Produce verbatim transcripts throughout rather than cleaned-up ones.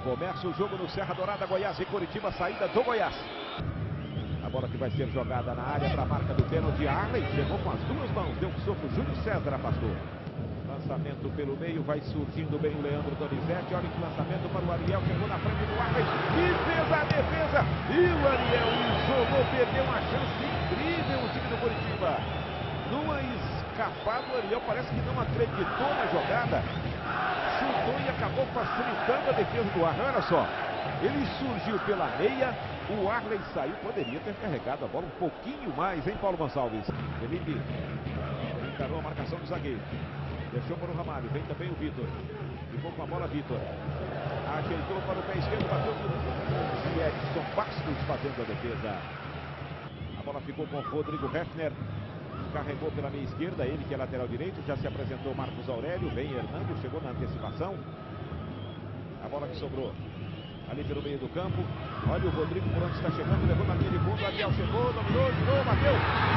Começa o jogo no Serra Dourada, Goiás e Curitiba, saída do Goiás. A bola que vai ser jogada na área para a marca do pênalti. Arley chegou com as duas mãos, deu um soco, Júlio César afastou. Lançamento pelo meio, vai surgindo bem o Leandro Donizete. Olha que lançamento para o Ariel, chegou na frente do Arley e fez a defesa. E o Ariel jogou, perdeu uma chance incrível o time do Curitiba. Numa escapada, o Ariel parece que não acreditou na jogada. Chutou e acabou facilitando a defesa do Arley. Olha só, ele surgiu pela meia, o Arley saiu, poderia ter carregado a bola um pouquinho mais, hein, Paulo Gonçalves? Felipe encarou a marcação do zagueiro, deixou para o Ramalho, vem também o Vitor, ficou com a bola Vitor, ajeitou para o pé esquerdo, bateu no Edson Bastos fazendo a defesa. A bola ficou com o Rodrigo Hefner, carregou pela meia esquerda, ele que é lateral direito, já se apresentou Marcos Aurélio, vem Hernando, chegou na antecipação. A bola que sobrou ali pelo meio do campo, olha o Rodrigo por onde está chegando, levou na linha de fundo, Ariel chegou, dominou, girou, bateu.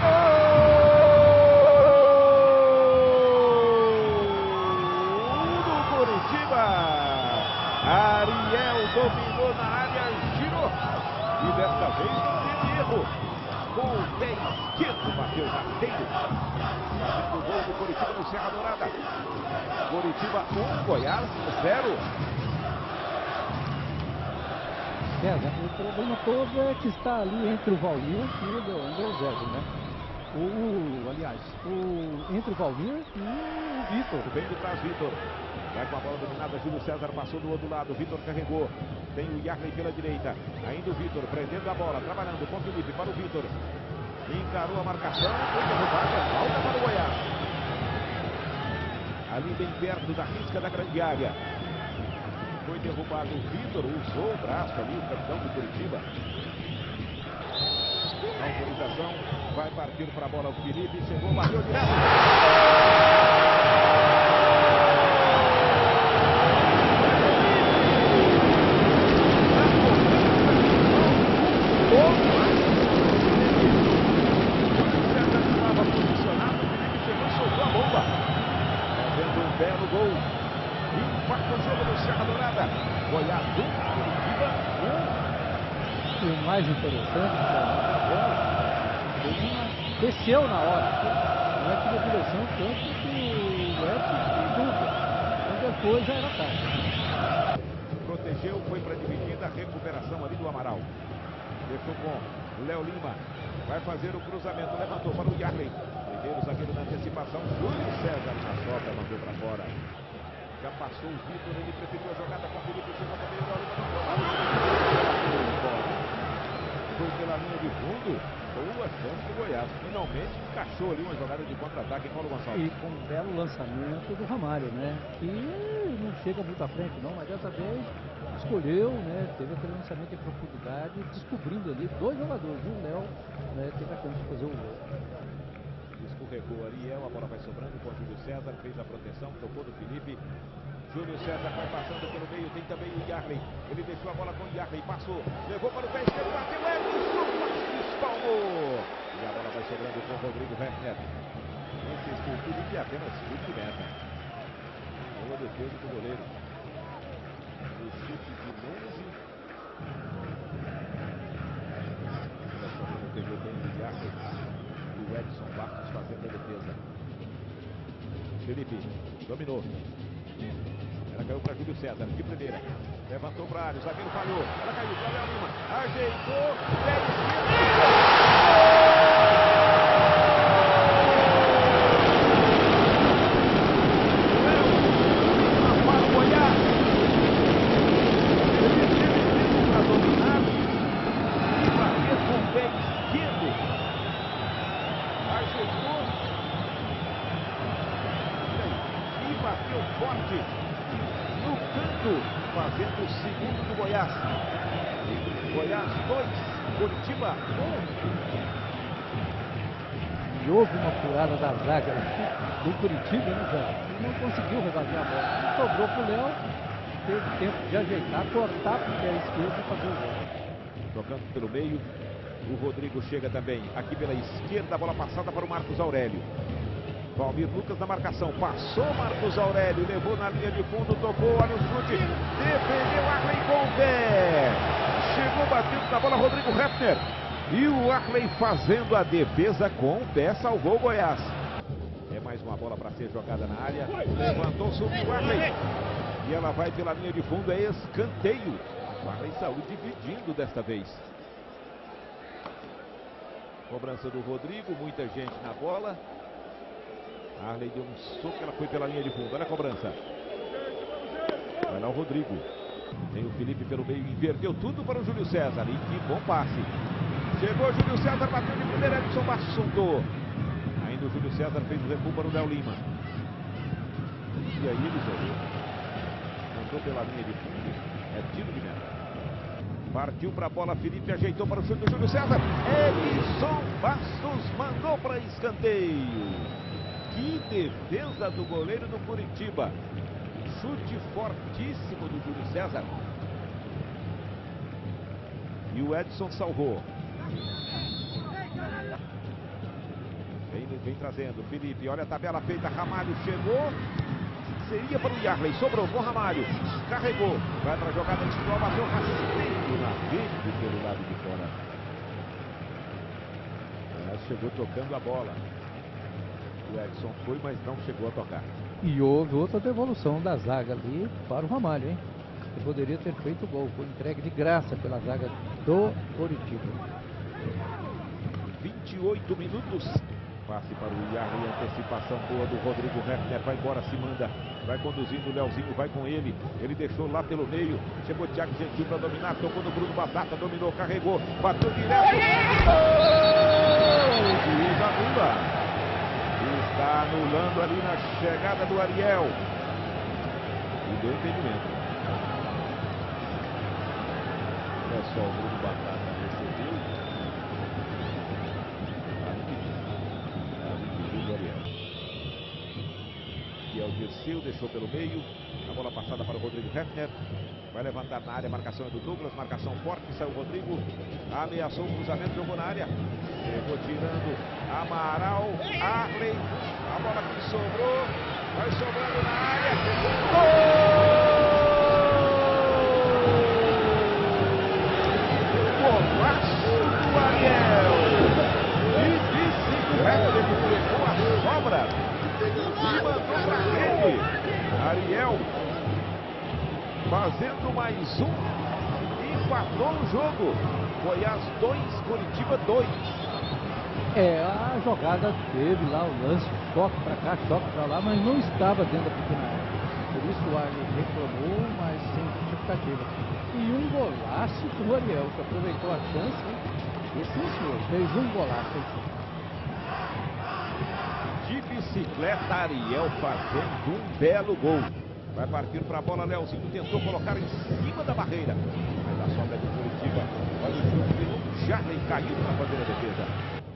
Gol do Curitiba! Ariel dominou na área, girou e desta vez não teve erro. Com o pé esquerdo, bateu rasteiro. O gol do Curitiba no Serra Dourada. Curitiba um, Goiás zero. César, o problema todo é que está ali entre o Valmir e o Androzésio, né? O, o, aliás, o, entre o Valmir e o Vitor. Vem de trás, Vitor. Vai com a bola dominada, Júlio César passou do outro lado, Vitor carregou. Tem o Yarley pela direita. Ainda o Vitor prendendo a bola, trabalhando com o Felipe para o Vitor. Encarou a marcação, foi derrubada, falta para o Goiás. Ali bem perto da risca da grande área. Foi derrubado o Vitor, usou o braço ali, o capitão do Curitiba. A autorização vai partir para a bola o Felipe, chegou, bateu direto. Belo gol, empata o jogo no Serra Dourada, Goiás um, Curitiba um. E o mais interessante, ele desceu na hora, não é que na direção tanto que o Edson dúvida, então depois já era tarde. Protegeu, foi para a dividida, recuperação ali do Amaral, deixou com Léo Lima, vai fazer o cruzamento, levantou para o Yarley. Primeiro zagueiro na antecipação, Júlio César na sobra, mandou para fora. Já passou o Vitor, ele preferiu a jogada com o Felipe, chegou também o foi pela linha de fundo, boa chance do Goiás. Finalmente encaixou ali uma jogada de contra-ataque em Paulo Gonçalves. E com um belo lançamento do Ramalho, né? Que não chega muito à frente não, mas dessa vez escolheu, né? Teve aquele lançamento em profundidade, descobrindo ali dois jogadores, e o Léo, né, teve a chance de fazer o gol. Escorregou Ariel, a bola vai sobrando com o Júlio César, fez a proteção, tocou do Felipe. Júlio César vai passando pelo meio, tem também o Yarley. Ele deixou a bola com o Yarley, passou, levou para o pé esquerdo, bateu, Edson Bastos, palmou. E a bola vai sobrando com o Rodrigo Hefner. Esse o Felipe é apenas chute meta. Boa defesa do goleiro. O chute de longe. Pegou bem o Yarley. O Edson Bastos fazendo a defesa. Felipe dominou. Ela caiu para Júlio César de primeira. Levantou para a área, o zagueiro falhou. Ela caiu para Léo Lima. Ajeitou. Pé Lima para o Goiás. Ele teve tempo para dominar e bater com o pé esquerdo. Ajeitou e bateu forte no canto, fazendo o segundo do Goiás. Goiás dois, Curitiba um. E houve uma furada da zaga do Curitiba, né, Zé? E não conseguiu rebater a bola. Sobrou pro Léo, teve tempo de ajeitar, cortar pro pé esquerdo e fazer o gol. Tocando pelo meio, o Rodrigo chega também. Aqui pela esquerda, a bola passada para o Marcos Aurélio. Valmir Lucas na marcação, passou Marcos Aurélio, levou na linha de fundo, tocou, olha o chute, defendeu Arley com o pé, chegou batendo na bola Rodrigo Hefner, e o Arley fazendo a defesa com o pé, salvou o Goiás. É mais uma bola para ser jogada na área, levantou, subiu o Arley, e ela vai pela linha de fundo, é escanteio. O Arley saiu dividindo desta vez. Cobrança do Rodrigo, muita gente na bola. Arley deu um soco, ela foi pela linha de fundo. Olha a cobrança. Vai lá o Rodrigo. Tem o Felipe pelo meio, inverteu tudo para o Júlio César. E que bom passe. Chegou o Júlio César, bateu de primeira, Edson Bastos soltou. Ainda o Júlio César fez o recuo para o Léo Lima. E aí ele jogou. Mandou pela linha de fundo. É tiro de meta. Partiu para a bola, Felipe ajeitou para o chute do Júlio César. Edson Bastos mandou para escanteio. Que defesa do goleiro do Curitiba. Chute fortíssimo do Júlio César. E o Edson salvou. Vem, vem trazendo. Felipe, olha a tabela feita. Ramalho chegou. Seria para o Yarley. Sobrou com Ramalho. Carregou. Vai para a jogada individual. Bateu rasteiro na rede pelo lado de fora. Ela chegou tocando a bola. O Edson foi, mas não chegou a tocar. E houve outra devolução da zaga ali para o Ramalho, hein? Que poderia ter feito o gol. Foi entregue de graça pela zaga do Coritiba. vinte e oito minutos. Passe para o Yarley, antecipação boa do Rodrigo Hefner. Vai embora, se manda. Vai conduzindo o Leozinho, vai com ele. Ele deixou lá pelo meio. Chegou o Thiago Gentil para dominar. Tocou no Bruno Batata, dominou, carregou. Bateu direto. Gol! Juiz anula. Está anulando ali na chegada do Ariel. E deu impedimento. Olha só, o Bruno Batata recebeu. Do Ariel. E é o Dirceu, deixou pelo meio. A bola passada para o Rodrigo Hefner. Vai levantar na área, marcação é do Douglas, marcação forte, saiu o Rodrigo. Ameaçou o cruzamento, jogou na área. Chegou tirando Amaral, Arley. A bola que sobrou, vai sobrando na área. Gol! Golaço do Ariel. E bicicleta, ele pegou a sobra e mandou pra rede. Ariel fazendo mais um, empatou o jogo. Goiás dois, Curitiba dois. É, a jogada teve lá o lance, choque pra cá, choque pra lá, mas não estava dentro da pequena área. Por isso o Arley reclamou, mas sem justificativa. E um golaço do Ariel, que aproveitou a chance, e sim, senhor, fez um golaço. De bicicleta, Ariel fazendo um belo gol. Vai partir para a bola, Leozinho tentou colocar em cima da barreira. Mas a sobra do Curitiba. Olha o chute de novo. Jarley caiu para fazer a defesa.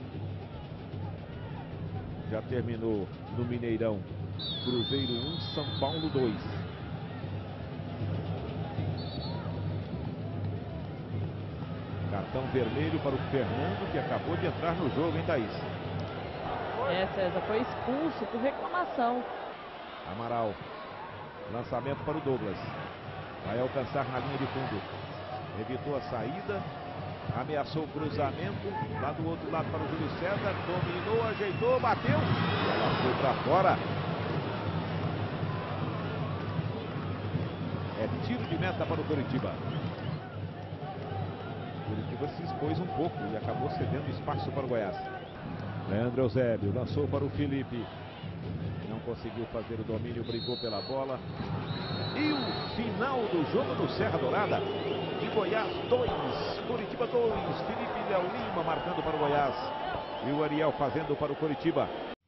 Já terminou no Mineirão. Cruzeiro um, São Paulo dois. Cartão vermelho para o Fernando, que acabou de entrar no jogo, hein, Thaís? É, César, foi expulso por reclamação. Amaral. Lançamento para o Douglas. Vai alcançar na linha de fundo. Evitou a saída. Ameaçou o cruzamento. Lá do outro lado para o Júlio César. Dominou, ajeitou, bateu. E ela foi para fora. É tiro de meta para o Curitiba. O Curitiba se expôs um pouco e acabou cedendo espaço para o Goiás. Leandro Eusébio lançou para o Felipe. Não conseguiu fazer o domínio, brigou pela bola. E o final do jogo do Serra Dourada. De Goiás dois, Curitiba dois. Felipe Léo Lima marcando para o Goiás. E o Ariel fazendo para o Curitiba.